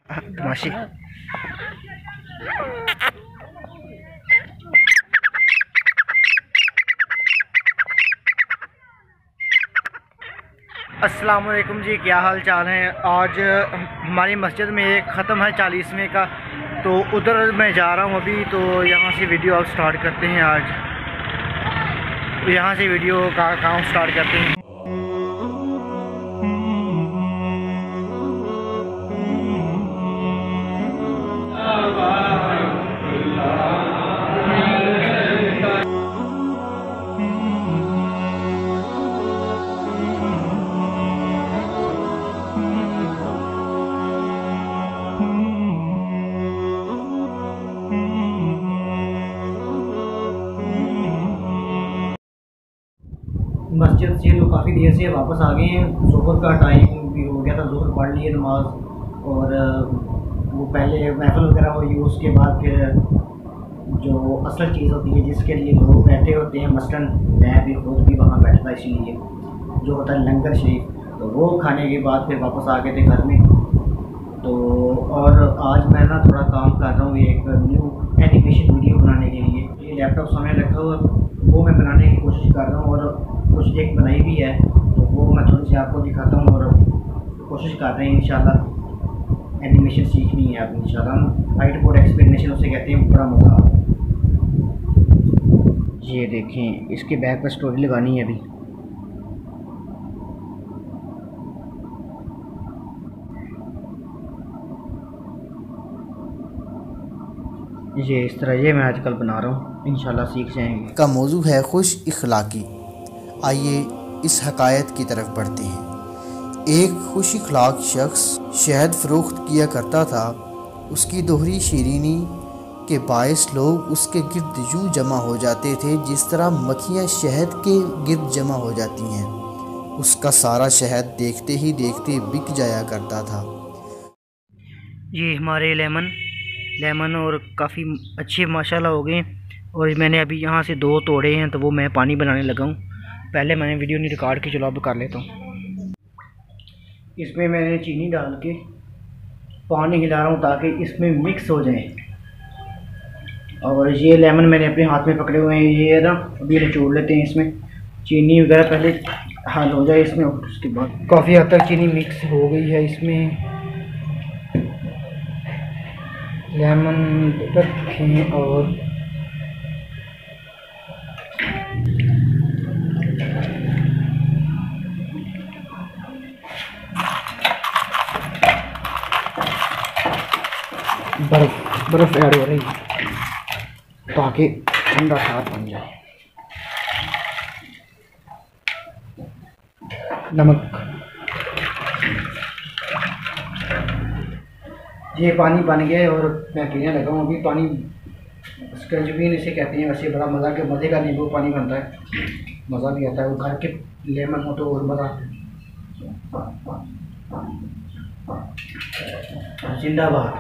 तमाशी। अस्सलाम वालेकुम जी, क्या हाल चाल है। आज हमारी मस्जिद में एक ख़त्म है 40वें का, तो उधर मैं जा रहा हूँ अभी। तो यहाँ से वीडियो आप स्टार्ट करते हैं। आज यहाँ से वीडियो का काम स्टार्ट करते हैं। मस्जिद से तो काफ़ी देर से वापस आ गए हैं। ज़ोहर का टाइम भी हो गया था, ज़ोहर पढ़ लिए नमाज। और वो पहले महफिल वगैरह हुई, उसके बाद फिर जो असल चीज़ होती है जिसके लिए लोग बैठे होते हैं, मसलन मैं भी खुद भी वहाँ बैठा था, इसीलिए जो होता है लंगर शरीफ, तो वो खाने के बाद फिर वापस आ गए थे घर में। तो और आज मैं ना थोड़ा काम कर रहा हूँ एक न्यू एनिमेशन वीडियो बनाने के लिए। ये लैपटॉप सामने रखा हुआ, वो मैं बनाने की कोशिश कर रहा हूँ और कुछ एक बनाई भी है, तो वो मैं थोड़ी सी आपको दिखाता हूँ। और कोशिश कर रहे हैं इंशाल्लाह, एनिमेशन सीखनी है अब इंशाल्लाह। वाइट बोर्ड एक्सप्लेनेशन उसे कहते हैं, बड़ा मज़ा आता है। ये देखें, इसके बैक पर स्टोरी लगानी है अभी। ये इस तरह ये मैं आजकल बना रहा हूँ, इंशाल्लाह सीख जाएंगे। का मौजू है खुश इखलाकी। आइए इस हकायत की तरफ बढ़ते हैं। एक खुश इखलाक शख्स शहद फरोख्त किया करता था। उसकी दोहरी शीरीनी के बायस लोग उसके गिर्द यूँ जमा हो जाते थे जिस तरह मक्खियाँ शहद के गिर्द जमा हो जाती हैं। उसका सारा शहद देखते ही देखते बिक जाया करता था। ये हमारे लेमन और काफ़ी अच्छे माशाल्लाह हो गए। और मैंने अभी यहाँ से 2 तोड़े हैं, तो वो मैं पानी बनाने लगा हूँ। पहले मैंने वीडियो नहीं रिकॉर्ड की, चलो अब कर लेता हूँ। इसमें मैंने चीनी डाल के पानी हिला रहा हूँ ताकि इसमें मिक्स हो जाए। और ये लेमन मैंने अपने हाथ में पकड़े हुए हैं, ये ना अभी निचोड़ लेते हैं। इसमें चीनी वगैरह पहले हल हो जाए इसमें, और उसके बाद काफ़ी हद तक चीनी मिक्स हो गई है। इसमें लेमन रखें और बर्फ़ ऐड हो रही है ताकि ठंडा साथ बन जाए। नमक, ये पानी बन गया है और मैं पीने लगा हूँ अभी पानी। स्कंजबीन इसे कहते हैं। वैसे बड़ा मज़े का नींबू पानी बनता है, मज़ा भी आता है। वो घर के लेमन हो तो और मज़ा। जिंदाबाद।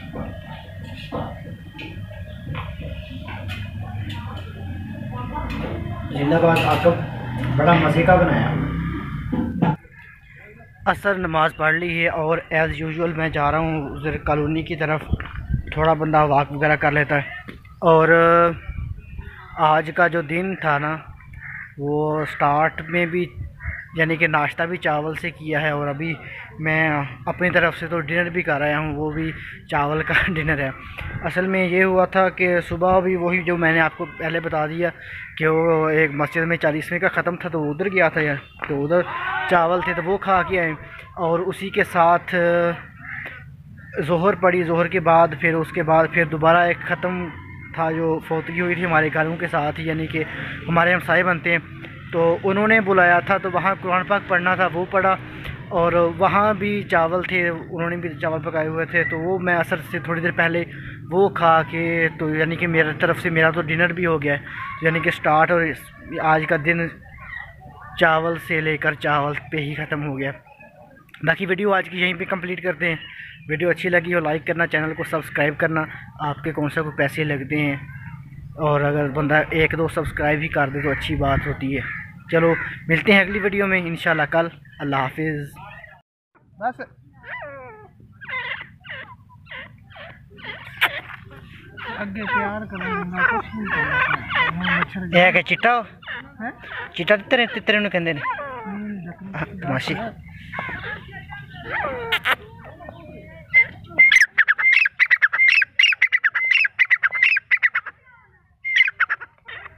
जिंदाबाद। आपको बड़ा मज़े का बनाया। असर नमाज़ पढ़ ली है और एज़ यूजुअल मैं जा रहा हूँ उधर कॉलोनी की तरफ। थोड़ा बंदा वॉक वगैरह कर लेता है। और आज का जो दिन था ना, वो स्टार्ट में भी यानी कि नाश्ता भी चावल से किया है, और अभी मैं अपनी तरफ से तो डिनर भी कर आया हूँ, वो भी चावल का डिनर है। असल में ये हुआ था कि सुबह भी वही जो मैंने आपको पहले बता दिया कि वो एक मस्जिद में 40वें का ख़त्म था, तो उधर गया था यार, तो उधर चावल थे तो वो खा के आए। और उसी के साथ ज़ोहर पड़ी, ज़ोहर के बाद फिर उसके बाद फिर दोबारा एक ख़त्म था जो फौतगी हुई थी हमारे घरों के साथ ही, यानी कि हमारे हमसाए बनते हैं, तो उन्होंने बुलाया था, तो वहाँ कुरान पाक पढ़ना था, वो पढ़ा। और वहाँ भी चावल थे, उन्होंने भी चावल पकाए हुए थे, तो वो मैं असर से थोड़ी देर पहले वो खा के, तो यानी कि मेरी तरफ से मेरा तो डिनर भी हो गया है, यानी कि स्टार्ट। और आज का दिन चावल से लेकर चावल पे ही ख़त्म हो गया। बाकी वीडियो आज की यहीं पे कंप्लीट करते हैं। वीडियो अच्छी लगी हो लाइक करना, चैनल को सब्सक्राइब करना। आपके कौन सा कोई पैसे लगते हैं, और अगर बंदा 1-2 सब्सक्राइब ही कर दे तो अच्छी बात होती है। चलो मिलते हैं अगली वीडियो में इंशाल्लाह कल। अल्लाह हाफिज़। बस ਅੱਗੇ ਤਿਆਰ ਕਰਾਂਗਾ ਕੁਛ ਨਹੀਂ ਕਰਨਾ ਮੱਛਰ ਇਹ ਕਿ ਚਿੱਟਾ ਹੈ ਚਿੱਟਾ ਤਿੱਤਰੇ ਨੂੰ ਕਹਿੰਦੇ ਨੇ ਤਮਾਸ਼ੀ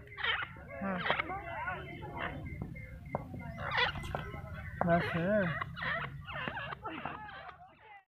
बस